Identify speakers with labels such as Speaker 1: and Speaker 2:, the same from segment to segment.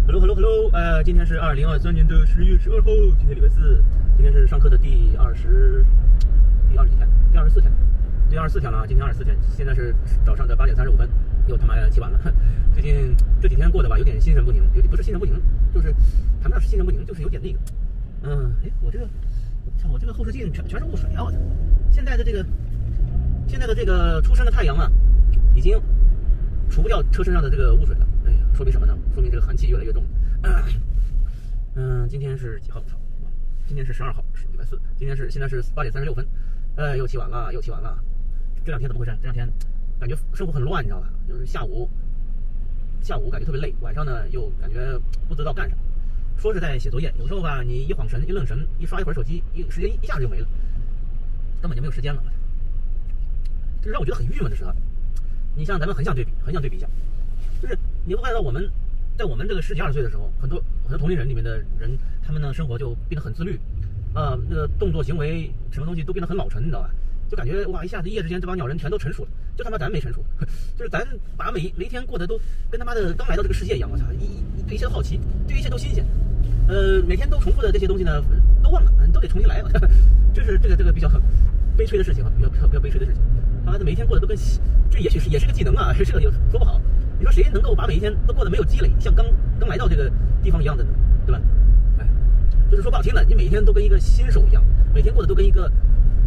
Speaker 1: Hello， 今天是2023年的10月12号，今天礼拜四，今天是上课的第24天了，今天24天，现在是早上的8点35分，又他妈起晚了。最近这几天过得吧，有点心神不宁，不是心神不宁，就是谈不上是心神不宁，就是有点那个，我这个后视镜全是雾水啊！我操，现在的这个出生的太阳啊，已经除不掉车身上的这个雾水了。哎呀，说明什么呢？说明这个寒气越来越重。今天是几号？今天是12号，是礼拜四。现在是8点36分，又起晚了。这两天怎么回事？这两天感觉生活很乱，你知道吧？就是下午感觉特别累，晚上呢又感觉不知道干什么。说是在写作业，有时候吧，你一晃神、一愣神，一刷一会儿手机，时间一下子就没了，根本就没有时间了。这让我觉得很郁闷的是，你像咱们横向对比一下，就是你会看到在我们这个10几20岁的时候，很多同龄人里面的人，他们呢生活就变得很自律，那个动作行为什么东西都变得很老成，你知道吧？就感觉哇，一下子一夜之间这帮鸟人全都成熟了，就他妈咱没成熟，就是咱把每一天过得都跟他妈的刚来到这个世界一样，我操，对一切都好奇，对一切都新鲜，每天都重复的这些东西呢都忘了，都得重新来，这是这个比较悲催的事情啊，比较悲催的事情。他妈的每一天过得都跟这也许也是个技能啊，这个也说不好。你说谁能够把每一天都过得没有积累，像刚来到这个地方一样的呢？对吧？就是说不好听的，你每一天都跟一个新手一样，每天过得都跟一个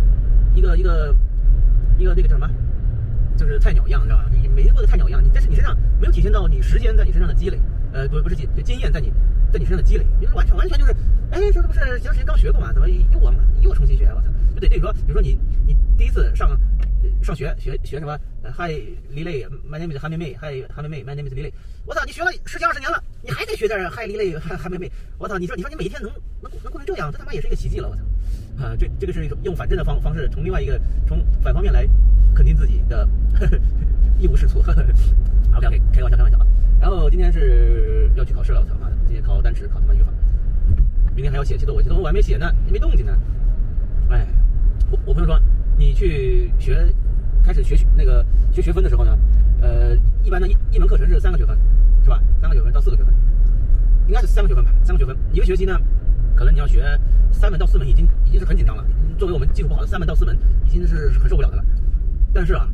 Speaker 1: 那个叫什么，就是菜鸟一样，你知道吧？你每天过得菜鸟一样，你身上没有体现到你时间在你身上的积累，不是经验在你身上的积累，你完全就是，这不是前时刚学过嘛？怎么又忘了？又重新学？我操！就得比如说你第一次上学什么？Hi Lily, my name is 韩妹妹。Hi 韩妹妹 ，my name is Lily。我操，你学了10几20年了，你还得学点 Hi Lily 韩妹妹。我操，你说你每一天能过成这样，这他妈也是一个奇迹了。我操！这个是用反证的方式，从反方面来肯定自己的一无是处。OK， 开玩笑啊。然后今天是要去考试了，我操妈的！今天考单词，考他妈语法，明天还要写作文，我还没写呢，没动静呢。我朋友说，你去开始学学分的时候呢，一般的一门课程是3个学分，是吧？3个学分到4个学分，应该是3个学分吧？3个学分，一个学期呢，可能你要学3门到4门，已经是很紧张了。作为我们基础不好的，3门到4门已经是很受不了的了。但是啊，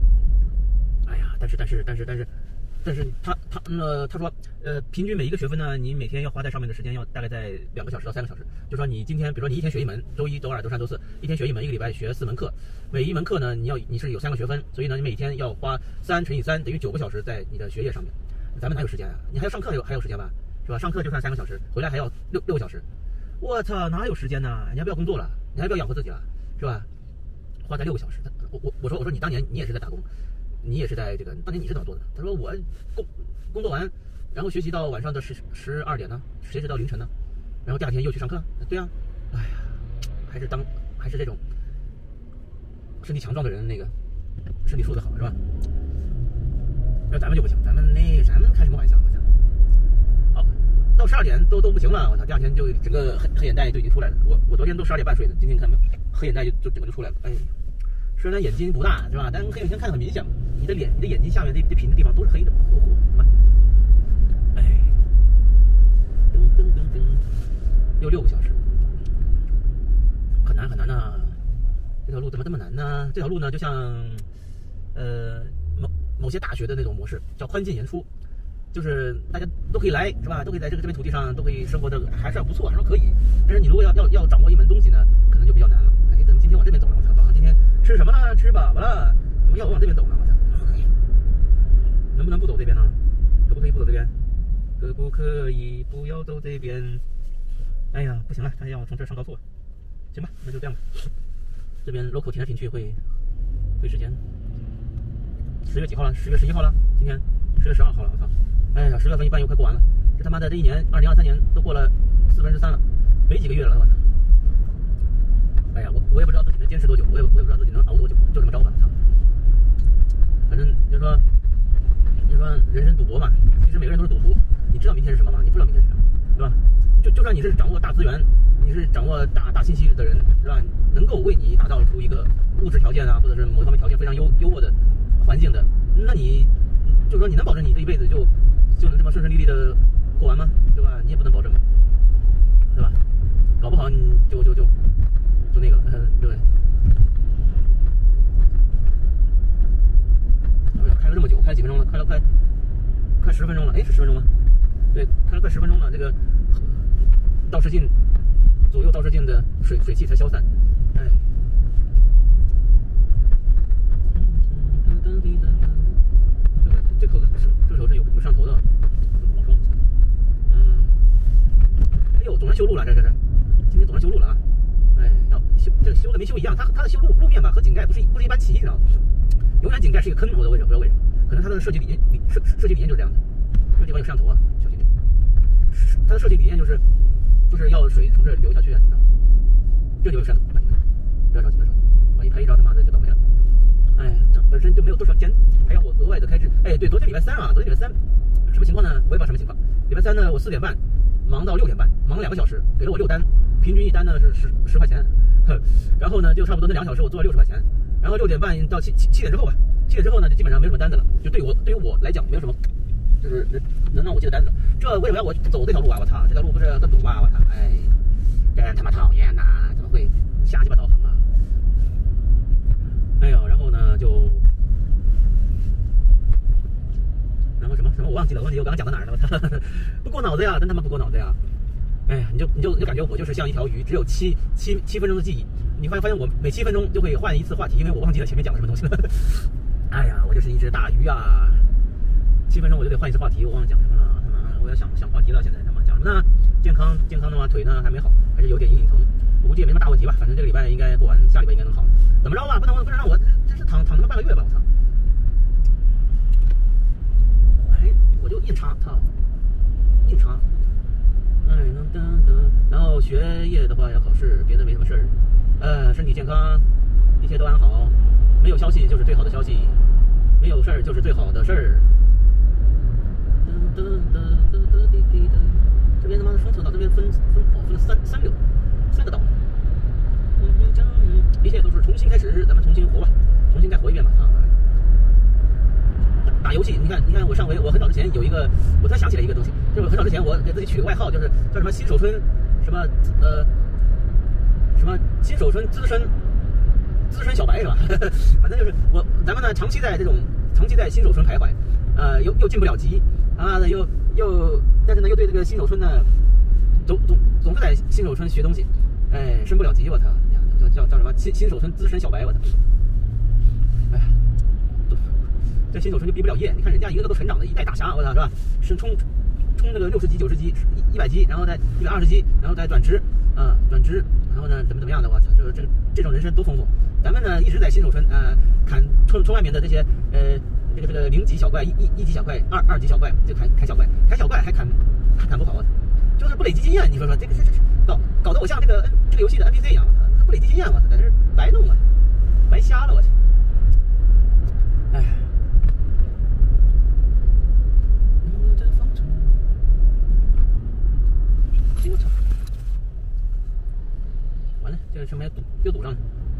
Speaker 1: 但是他说，平均每一个学分呢，你每天要花在上面的时间要大概在2个小时到3个小时。就说你今天，比如说你一天学一门，周一、周二、周三、周四，一天学一门，一个礼拜学4门课，每一门课呢，你是有3个学分，所以呢，你每天要花3乘以3等于9个小时在你的学业上面。咱们哪有时间啊？你还要上课还有时间吧？是吧？上课就算3个小时，回来还要6个小时。我操，哪有时间呢？你还不要工作了，你还不要养活自己了，是吧？花在6个小时。我说你当年你也是在打工。你也是在这个当年你是怎么做的？他说我工作完，然后学习到晚上的12点呢，学习到凌晨呢，然后第2天又去上课。对啊，哎呀，还是这种身体强壮的人，那个身体素质好是吧？那咱们就不行，咱们开什么玩笑？我操！好，到12点都不行了，我操！第2天就整个黑眼袋就已经出来了。我昨天都12点半睡的，今天看到没有，黑眼袋就整个就出来了。哎。虽然眼睛不大是吧，但黑眼圈看得很明显。你的眼睛下面这平的地方都是黑的，是吧？噔，又6个小时，很难啊！这条路怎么这么难呢？这条路呢，就像某些大学的那种模式，叫宽进严出，就是大家都可以来是吧？都可以在这片土地上都可以生活的还是不错，还是可以。但是你如果要掌握一门东西呢，可能就比较难了。怎么今天往这边走了？我操！今天吃什么了？吃饱了？怎么要我往这边走呢？我操！能不能不走这边呢？可不可以不走这边？可不可以不要走这边？哎呀，不行了，他要从这儿上高速了。行吧，那就这样吧。这边 local 停来停去会费时间。10月几号了？10月11号了。今天10月12号了。我操！哎呀，10月份一半又快过完了。这他妈的这一年，2023年都过了3/4了，没几个月了。我操！哎呀，我也不知道自己能坚持多久，我也不知道自己能熬多久，就这么着吧。反正就说人生赌博嘛，其实每个人都是赌徒。你知道明天是什么吗？你不知道明天是什么，对吧？就算你是掌握大资源，你是掌握大信息的人，是吧？能够为你打造出一个物质条件啊，或者是某一方面条件非常优渥的环境的，那你就说你能保证你这一辈子就能这么顺顺利利的过完吗？对吧？ 快10分钟了，这个倒视镜左右倒视镜的水汽才消散。哎，这口子这手是有摄像头的，老双。哎呦，总算修路了，这是今天总算修路了啊！哎，要修这修的没修一样，它的修路面吧和井盖不是一般齐，你知道吗？永远井盖是一个坑，我都不知道为什么，可能它的设计理念设计理念就是这样的。这个地方有摄像头啊，小心点。它的设计理念就是要水从这流下去啊，怎么着？这就有摄像头，不要着急，万一拍一张他妈的就倒霉了。哎，本身就没有多少钱，还要我额外的开支。哎，对，昨天礼拜三啊，什么情况呢？我也不知道什么情况。礼拜三呢，我4点半忙到6点半，忙了2个小时，给了我6单，平均一单呢是10块钱。然后呢，就差不多那2个小时我做了60块钱。然后6点半到7点之后吧，7点之后呢，就基本上没什么单子了。就对于我来讲，没有什么，就是能让我接的单子。这为什么要我走这条路啊？我操，这条路不是更堵吗？我操，哎，真他妈讨厌呐！怎么会瞎鸡巴导航啊？哎呦，然后呢然后什么我忘记了，我刚刚讲到哪儿了？我操，不过脑子呀，真他妈不过脑子呀！哎呀，你就感觉我就是像一条鱼，只有7分钟的记忆。你发现我每7分钟就会换一次话题，因为我忘记了前面讲了什么东西了。哎呀，我就是一只大鱼啊！7分钟我就得换一次话题，我忘了讲什么了。他妈，我要想话题了，现在他妈讲什么呢？健康的话，腿呢还没好，还是有点隐隐疼。我估计也没什么大问题吧，反正这个礼拜应该过完，下礼拜应该能好。怎么着吧？不能让我这是躺他妈半个月吧？我操！哎，我就硬插，操，硬插。哎，然后学业的话要考试，别的没什么事儿。身体健康，一切都安好，没有消息就是最好的消息，没有事儿就是最好的事儿。这边他妈的双车道，这边分了3个岛。一切都是重新开始，咱们重新活吧，重新再活一遍吧。打游戏，你看，我上回我很早之前有一个，我突然想起来一个东西，就是很早之前我给自己取个外号，就是叫什么新手村，什么新手村资深小白是吧？反正就是咱们呢长期在新手村徘徊，又进不了级啊，但是呢又对这个新手村呢总是在新手村学东西，哎，升不了级，我操，叫什么新手村资深小白，我操，哎呀。这新手村就毕不了业，你看人家一个个都成长的一代大侠，我操，是吧？是冲这个60级、90级、100级，然后再120级，然后再转职，然后呢怎么样的，我操，这种人生多丰富。咱们呢一直在新手村，砍冲外面的这些这个0级小怪、1级小怪、2级小怪，就砍小怪，砍小怪还砍不好，就是不累积经验。你说这个搞得我像这个游戏的 NPC 一样，不累积经验，我操，在这白弄了，白瞎了，我操，哎。我操！完了，这个车没又堵上了。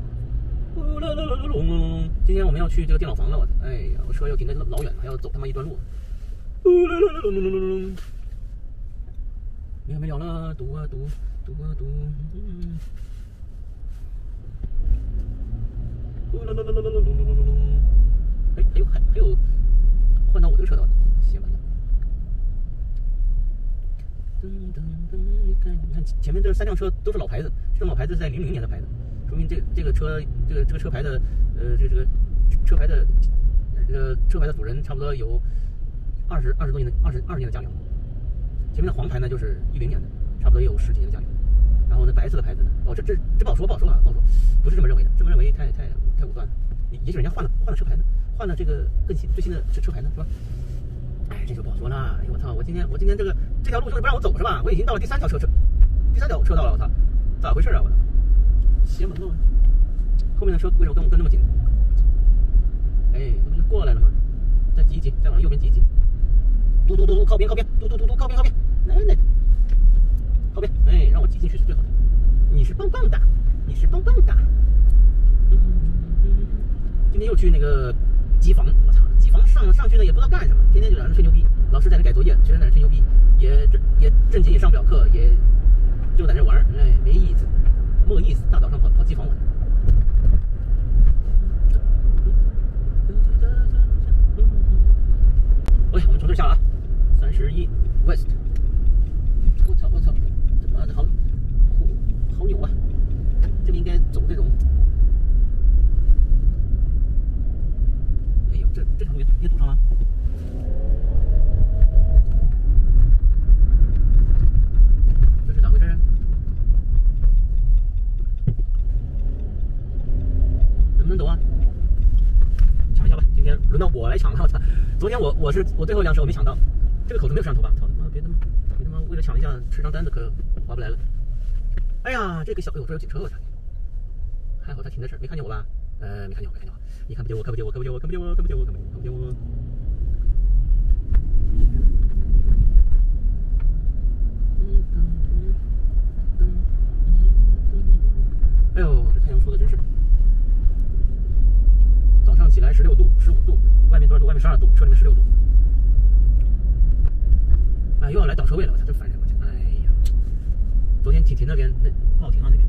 Speaker 1: 今天我们要去这个电脑房了，我操！哎呀，我车又停得老远，还要走他妈一段路。没了了，堵啊！哎，还有换到我这个车道，邪门的。你看前面这3辆车都是老牌子，这种老牌子是在00年的牌子，说明这个车牌的这个车牌的主人差不多有20多年的20年的驾龄。前面的黄牌呢就是10年的，差不多也有10几年的驾龄。然后呢白色的牌子呢，这不好说，不是这么认为的，这么认为太武断了。也许人家换了车牌呢，换了这个最新的车牌呢，是吧？哎，这就不好说了。哎，我操！我今天这条路就是不让我走是吧？我已经到了第3条车道了，我操！咋回事啊？我操！邪门了！后面的车为什么跟那么紧？哎，这不就过来了吗？再挤一挤，再往右边挤一挤。嘟，靠边，嘟，靠边，来，靠边！哎，让我挤进去是最好的。你是棒棒的。今天又去那个机房，我操！机房上去呢也不知道干什么，天天就在那吹牛逼，老师在那改作业，学生在那吹牛逼，也正经也上不了课，也就在那玩，哎，没意思，大早上跑机房玩。OK， 我们从这儿下了啊，31 West。 我操，他妈的好扭啊！这个应该走这种。哎呦，这条路也堵上了。这是咋回事？能不能走啊？抢一下吧，今天轮到我来抢了。我操！昨天我最后一辆车我没抢到，这个口子没有摄像头吧？操他妈！别他妈为了抢一下吃张单子可划不来了。哎呀，这个小，哎呦，这有警车，我操！还好他停在这儿，没看见我吧？没看见我。你看不见我。哎呦，这太阳出的真是。早上起来16度、15度，外面多少度？外面12度，车里面16度。哎，又要来倒车位了，我操，真烦人！我操，哎呀，昨天停那边那不好停啊，那边。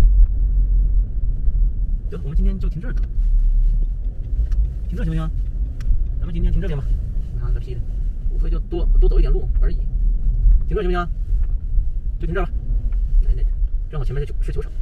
Speaker 1: 行，我们今天就停这儿得了。停这行不行？咱们今天停这边吧。妈个屁的，无非就多走一点路而已。停这行不行？就停这儿吧。那正好前面是球场。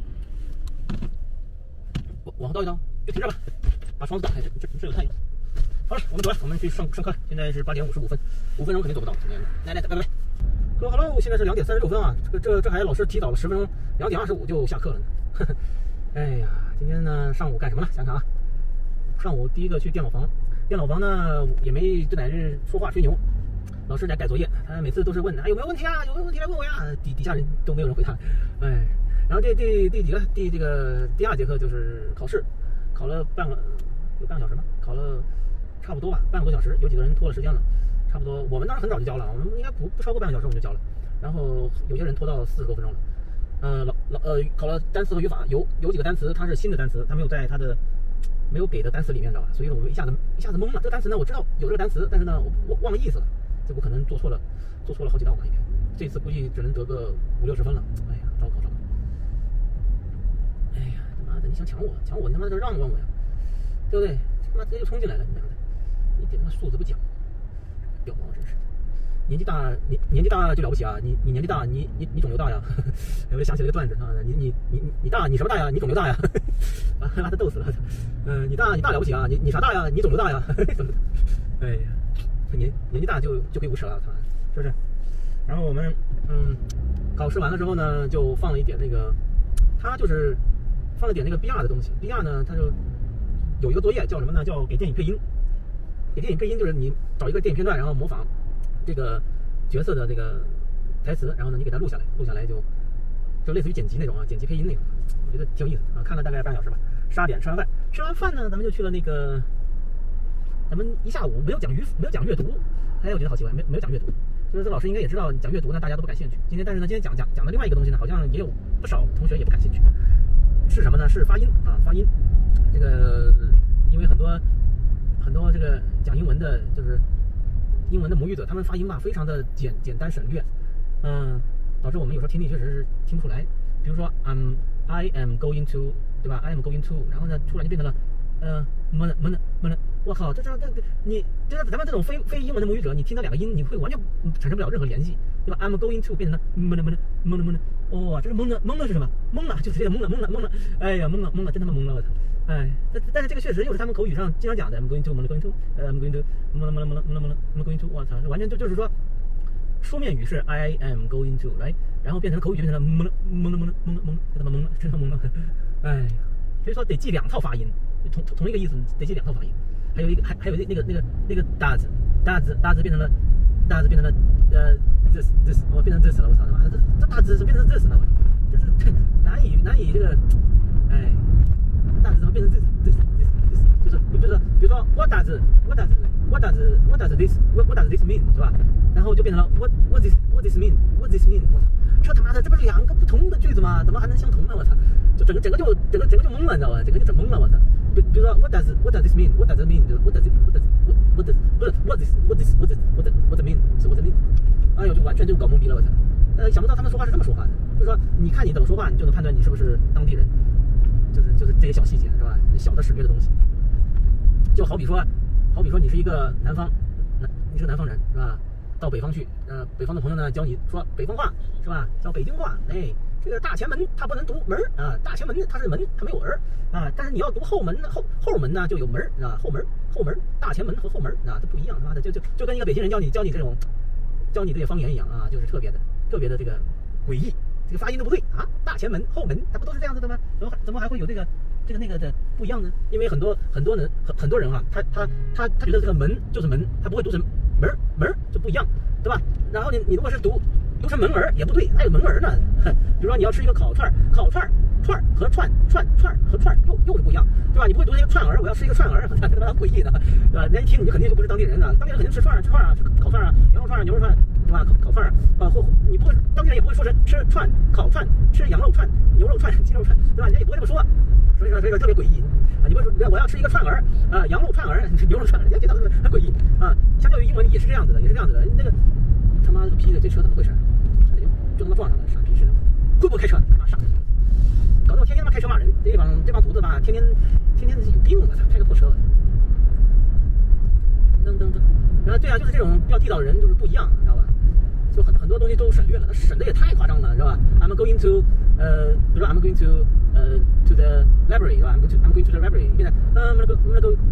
Speaker 1: 往后倒一倒，就停这儿吧。把窗子打开，这有太阳。好了，我们走了，我们去上课了。现在是8点55分，5分钟肯定走不到。今天来，拜拜。各位 hello， 现在是2点36分啊。这还老师提早了10分钟，2点25就下课了呢。呵呵，哎呀，今天呢上午干什么了？想想啊，上午第一个去电脑房呢也没对哪人说话吹牛，老师在改作业，他每次都是问有没有问题啊，有没有问题来问我呀，底下人都没有人回他。哎，然后第二节课就是考试，考了有半个小时吧，考了差不多吧，半个多小时，有几个人拖了时间了，差不多我们当时很早就交了，我们应该不超过半个小时我们就交了，然后有些人拖到40多分钟了。考了单词和语法，有几个单词它是新的单词，它没有在它的没有给的单词里面，知道吧？所以我们一下子懵了。这个单词呢，我知道有这个单词，但是呢，我忘了意思了。这我可能做错了好几道嘛，应该。这次估计只能得个50、60分了。哎呀，糟糕！哎呀，他妈的，你想抢我，你他妈的让我呀，对不对？他妈直接就冲进来了，你娘的，一点他妈素质不讲，屌毛真是。年纪大就了不起啊！你年纪大，你肿瘤大呀！我就想起了一个段子啊，你大，你什么大呀？你肿瘤大呀！把他逗死了。你大了不起啊！你啥大呀？你肿瘤大呀！哎呀，年纪大就可以无耻了，他是不是？然后我们考试完了之后呢，就放了一点那个，他就是放了点那个 BR 的东西。BR 呢，他就有一个作业叫什么呢？叫给电影配音。给电影配音就是你找一个电影片段，然后模仿这个角色的这个台词，然后呢，你给它录下来就类似于剪辑那种啊，剪辑配音那种，我觉得挺有意思啊。看了大概半小时吧。12点吃完饭呢，咱们就去了那个，咱们一下午没有讲阅读，哎，我觉得好奇怪，没有讲阅读，就是这老师应该也知道讲阅读呢，大家都不感兴趣。但是呢，今天讲的另外一个东西呢，好像也有不少同学也不感兴趣，是什么呢？是发音啊，发音。这个因为很多这个讲英文的，就是英文的母语者，他们发音吧非常的简单省略，导致我们有时候听力确实是听不出来。比如说I am going to， 对吧 ？I am going to， 然后呢突然就变成了么，我靠，你就是咱们这种非英文的母语者，你听到两个音，你会完全产生不了任何联系，对吧 ？I'm going to 变成了么，哦，这是懵了是什么？懵了，就直接懵了，哎呀懵了，真他妈懵了，我操！哎，但是这个确实又是他们口语上经常讲的 ，I'm going to， I'm going to，I'm going to，I'm going to，我操，完全就是说，书面语是 I am going to，right， 然后变成口语就变成了懵了，就他妈懵了，真他妈懵了，哎，所以说得记2套发音，同一个意思得记2套发音，还有那个大字变成了this， 我变成 this 了，我操他妈的这大字是变成 this 了，就是难以这个，哎。大字怎么变成this？ 就是比如说 what does this mean 是吧？然后就变成了 what this mean？ 我操，这他妈的这不是2个不同的句子吗？怎么还能相同呢？我操，就整个就懵了，你知道吧？整个就整懵了，我操。比如说 what does this mean？ What does it mean？ 就是 what does it mean？ 是 what does it mean？ 哎呦，就完全就搞懵逼了，我操。想不到他们说话是这么说话的，就是说你看你怎么说话，你就能判断你是不是当地人。就是这些小细节是吧？小的省略的东西，就好比说你是一个南方人是吧？ 到北方去，北方的朋友呢教你说北方话是吧？叫北京话，哎，这个大前门它不能读门啊，大前门它是门，它没有儿啊，但是你要读后门后门呢就有门啊，后门，大前门和后门啊，它不一样，他妈的就跟一个北京人教你这种教你这些方言一样啊，就是特别的这个诡异，这个发音都不对啊，大前门后门它不都是这样子的吗？怎么还会有这个那个的不一样呢？因为很多人啊，他觉得这个门就是门，他不会读成门就不一样，对吧？然后你如果是读成门儿也不对，还有门儿呢。比如说你要吃一个烤串和串和串又是不一样，对吧？你不会读一个串儿，我要吃一个串儿，这他妈诡异的，对吧？人家一听你就肯定就不是当地人啊，当地人肯定吃串啊，吃烤串啊，羊肉串、牛肉串，对吧？烤串啊，或你不会，当地人也不会说是吃串、烤串、吃羊肉串、牛肉串、鸡肉串，对吧？人家也不会这么说，所以说特别诡异啊！你不会说我要吃一个串儿啊，羊肉串儿、牛肉串，人家觉得很诡异啊。相较于英文也是这样子的，那个他妈这个批的这车怎么回事？就他妈撞上了，傻逼似的！会不会开车？妈傻逼！搞得我天天他妈开车骂人，这帮犊子吧，天天有病啊！开个破车，噔。然后对啊，就是这种比较地道的人就是不一样，你知道吧？就很多东西都省略了，他省的也太夸张了，是吧 ？I'm going to比如说 I'm going to to the library， 是吧 ？I'm going to the library， 现在I'm gonna go to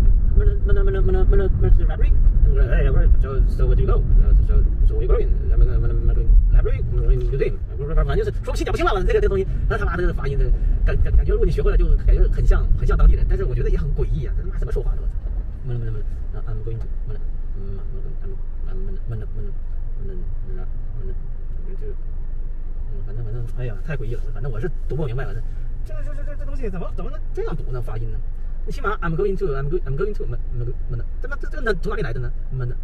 Speaker 1: the library。So where do you go? So where you going? I'm going library. I'm going museum. 反正就是说不清讲不清了，这个东西，他妈的发音的感觉，如果你学会了，就感觉很像当地人，但是我觉得也很诡异啊，他妈怎么说话的？I'm going to反正，哎呀，太诡异了。反正我是读不明白了。这东西怎么能这样读呢？发音呢？你起码 I'm going to， 这个从哪里来的呢？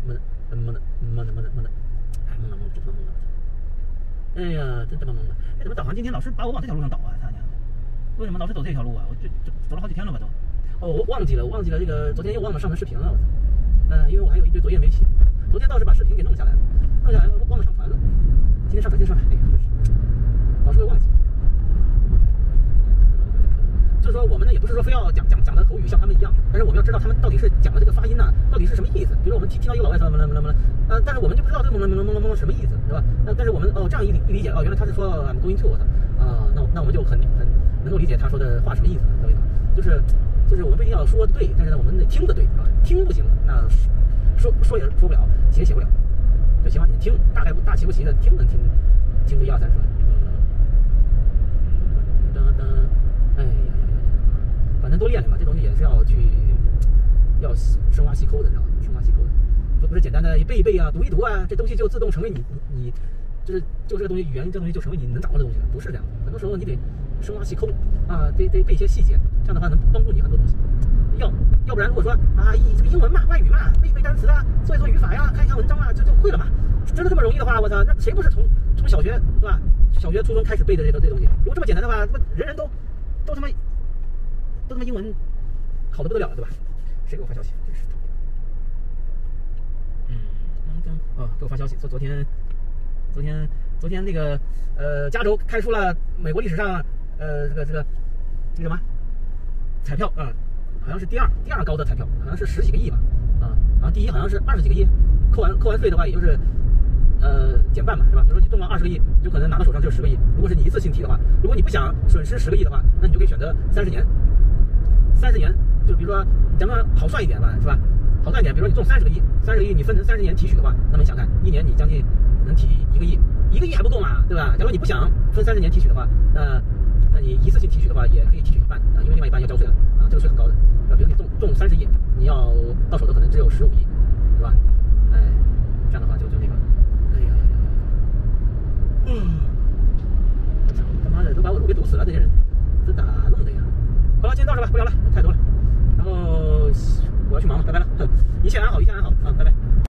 Speaker 1: 哎呀，真他妈懵的！哎，怎么导航今天老是把我往这条路上导啊？他娘的，为什么老是走这条路啊？我就走了好几天了吧都。哦，我忘记了这个，昨天又忘了上传视频了。因为我还有一堆作业没写。昨天倒是把视频给弄下来了，忘了上传了。今天上传，哎呀，老是会忘记。就是说我们呢也不是说非要讲的口语像他们一样，但是我们要知道他们到底是讲的这个发音呢，到底是什么意思。比如我们听到一个老外说但是我们就不知道这个什么意思，对吧？但是我们这样一理解原来他是说 I'm going to 那我们就很能够理解他说的话什么意思，各位就是我们不一定要说对，但是呢我们得听得对，听不行那说也说不了，写也写不了，就希望你听大齐不齐的听能听个1、2、3说。哎呀，反正多练练吧，这东西也是要深挖细抠的，知道吗？深挖细抠的，不是简单的背一背啊，读一读啊，这东西就自动成为你就这个东西语言这东西就成为你能掌握的东西了，不是这样。很多时候你得深挖细抠啊，得背一些细节，这样的话能帮助你很多东西。要不然如果说这个英文嘛，外语嘛，背一背单词啊，做一做语法呀，看一看文章啊，就会了嘛。真的这么容易的话，我操，那谁不是从小学对吧？小学、初中开始背的这东西？如果这么简单的话，人人都他妈英文好的不得了了，对吧？谁给我发消息？真是给我发消息说昨天那个加州开出了美国历史上这个什么彩票啊，好像是第二高的彩票，好像是10几个亿吧然后第一好像是20几个亿，扣完税的话也就是减半嘛，是吧？比如说你中了20个亿，有可能拿到手上就10个亿。如果是你一次性提的话，如果你不想损失10个亿的话，那你就可以选择30年。30年，就比如说咱们好算一点吧，是吧？好算一点，比如说你中30个亿，你分成30年提取的话，那么你想看，一年你将近能提1个亿，1个亿还不够嘛，对吧？假如你不想分30年提取的话，那你一次性提取的话，也可以提取一半因为另外一半要交税了这个税很高的。比如你中30亿，你要到手的可能只有15亿，是吧？这样的话就那个。他妈的都把我路给堵死了，这些人这咋弄的呀？好了，今天到这吧，不聊了，太多了。然后我要去忙了，拜拜了。一切安好，拜拜。